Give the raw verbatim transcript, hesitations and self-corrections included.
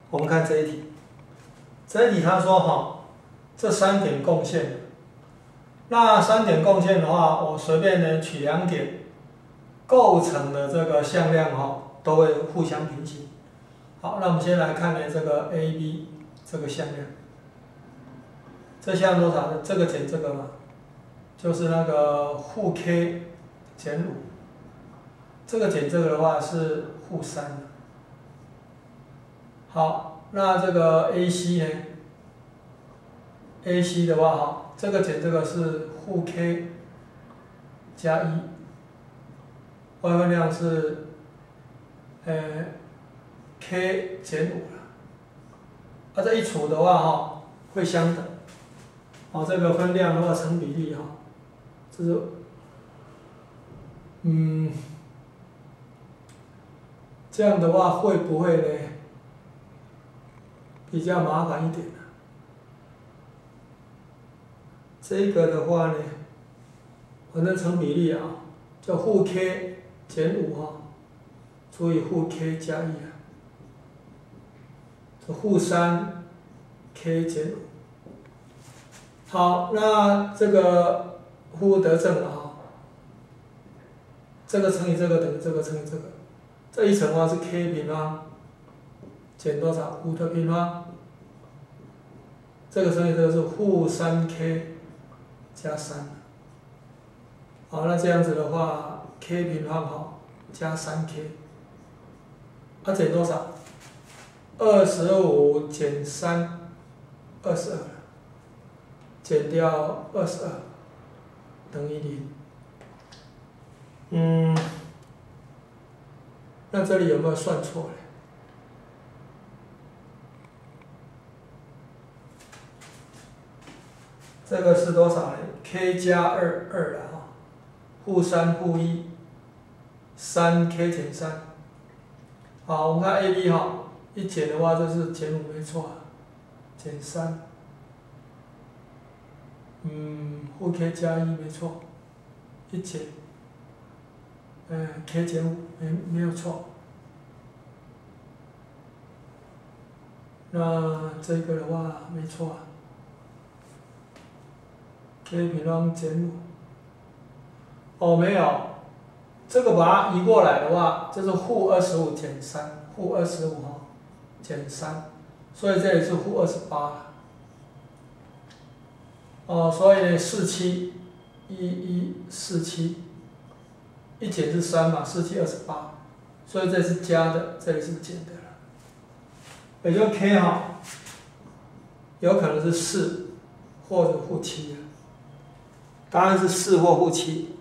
我们看这一题，这一题他说哈，这三点共线，那三点共线的话，我随便呢取两点构成的这个向量哈，都会互相平行。好，那我们先来看呢这个 A B 这个向量，这向多少呢？这个减这个嘛，就是那个负 k 减五，这个减这个的话是负三。好，那这个 A C 呢 ？A C 的话哈，这个减这个是负 k 加一，外分量是呃 k 减五了。啊，这一除的话哈，会相等。哦，这个分量的话成比例哈，这是嗯，这样的话会不会呢？比较麻烦一点。这个的话呢，反正成比例啊，叫负 k 减五哈，除以负 k 加一啊，这负三 k 减五。好，那这个负得正了哈，这个乘以这个等于这个乘以这个，这一乘的话是 k 平方减多少？五的平方。这个乘以这个是负三 k 加三。好，那这样子的话 ，k 平方好加三 k， 它减多少？二十五减三，二十二，减掉二十二，等于零。嗯，那这里有没有算错呢？这个是多少呢 ？k 加二二了哈，负三负一，三 k 减三。好，我们看 A B 哈，一减的话就是减五没错，减三。嗯，负 k 加一没错，一减，嗯 k 减五没没有错。那这个的话没错啊。k 平方减五，哦没有，这个把它移过来的话，这是负二十五减三，负二十五哈减三，所以这里是负二十八。哦，所以呢四七一一四七，一减是三嘛，四七二十八，所以这是加的，这里是减的了。也就 k 哈，有可能是四或者负七。答案是四或负七。